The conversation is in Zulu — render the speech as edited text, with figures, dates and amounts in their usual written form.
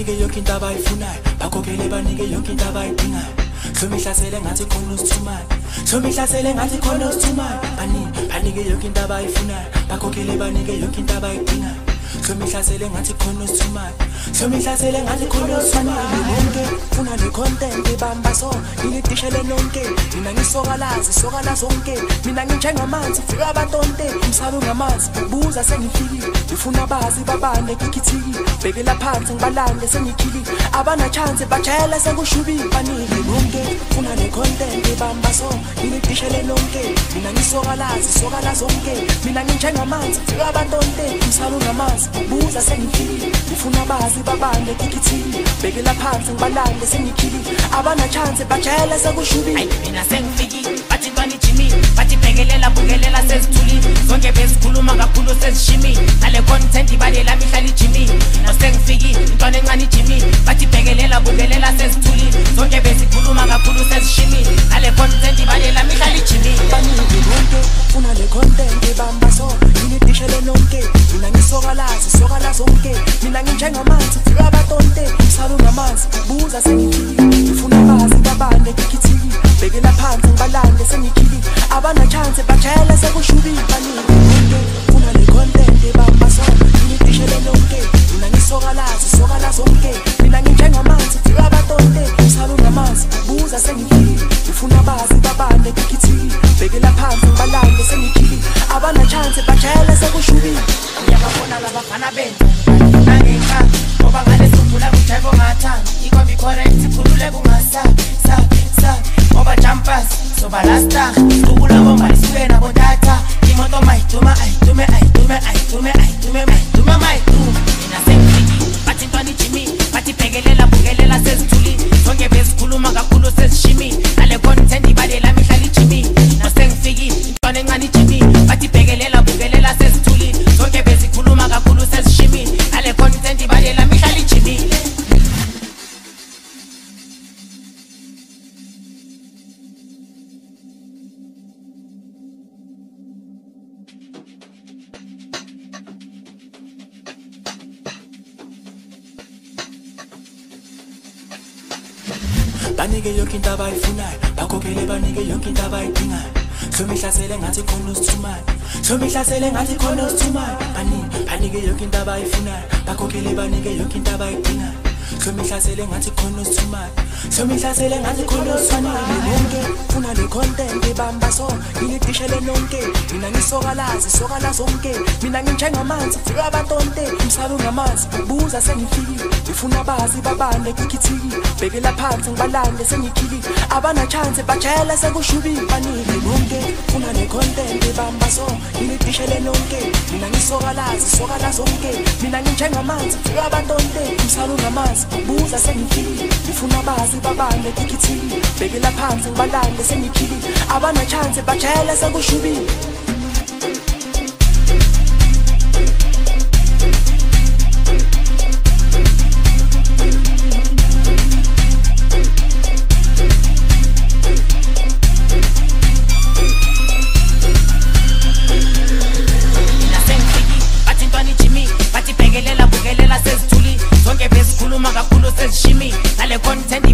banike yonke into abayifunayo, bakhokhele banike yonke into abayidingayo. Somihlasele ngathi khona usithumayo, somihlasele ngathi khona usithumayo. Banike yonke into abayifunayo, bakhokhele banike yonke into abayidingayo. Somihlasele ngathi khona usithumayo, somihlasele ngathi khona usithumayo. Bonke funa le content bamba so, ngidishele nonke. Mina ngisokalazi, sokala zonke. Mina nginjengamanzi, fika abantonte. Umsabe ngamanzi, buza sengifikile. Ngifuna bazi babande kikithiki. Bekela phansi ngibalande sengikhili. Abana chance bajayela sekushubile. Banike bonke funa le content bamba so, ngidishele nonke. Mina ngisokalazi, sokala zonke. Mina nginjengamanzi, fika abantonte. Umsabe ngamanzi, buza sengifikile. Ngifuna bazi babande kikithiki. Bekela phansi ngibalande sengikhili. Abana chance bajayela sekushubile. Mina sengifikile, bathi ntwana ijimi, bathi bhekelela bukelela sezithuli. Zonke bezikhuluma kakhulu sezishimi, nale content ibalela mihlala ijimi. Mina sengifikile, intwana encane ijimi, bathi bhekelela bukelela sezithuli. Zonke bezikhuluma kakhulu sezishimi, nale content ibalela mihlala ijimi. Banike bonke funa le content bamba so, ngidishele nonke. Mina ngisokalazi, sokala zonke. Mina nginjengamanzi, fika abantonte. Umsabe ngamanzi, buza sengifikile. Ngifuna bazi babande kikithiki. Bekela phansi ngibalande sengikhili. Abana chance bajayela sekushubile. Banike bonke funa le content bamba so, ngidishele nonke. Mina ngisokalazi, sokala zonke. Mina nginjengamanzi, fika abantonte. Umsabe ngamanzi, buza sengifikile. Ngifuna bazi babande kikithiki. Bekela phansi ngibalande sengikhili. Abana chance bajayela sekushubile. Ngiyababona labafana benza nangenxa ngoba ngale suphula kutheko ngathanda. Ikobi correct khulule kungasabi ngoba jumpers soba lasta ukula bomba isuke nabo data. Imoto mayiduma ayitume mina sengifikile, bathi ntwana ijimi, bathi bhekelela bukelela sezithuli. Zonke bezikhuluma kakhulu sezishimi, nale content ibalela mihlala ijimi. Mina sengifikile, intwana encane ijimi, bathi bhekelela bukelela sezithuli. Zonke bezikhuluma kakhulu sezishimi, nale content ibalela mihlala ijimi. Banike yonke into abayifunayo, bakhokhele banike yonke into abayidingayo. Somihlasele ngathi khona usithumayo, somihlasele ngathi khona usithumayo. Banike yonke into abayifunayo, bakhokhele banike yonke into abayidingayo. Somihlasele ngathi khona usithumayo, somihlasele ngathi khona usithumayo. Bonke funa le content bamba so, ngidishele nonke. Mina ngisokalazi, sokala zonke. Mina nginjengamanzi, fika abantonte. Umsabe ngamanzi, buza sengifikile. Ngifuna bazi babande kikithiki. Bekela phansi ngibalande sengikhili. Abana chance bajayela sekushubile. Banike bonke funa le content bamba so, ngidishele nonke. Mina ngisokalazi, sokala zonke. Mina nginjengamanzi, fika abantonte. Umsabe ngamanzi, buza sengifikile. Ngifuna bazi babande kikithiki. Bekela phansi ngibalande sengikhili. Abana chance bajayela sekushubile. Bukelela sezithuli. Zonke bezikhuluma kakhulu sezishimi, nale content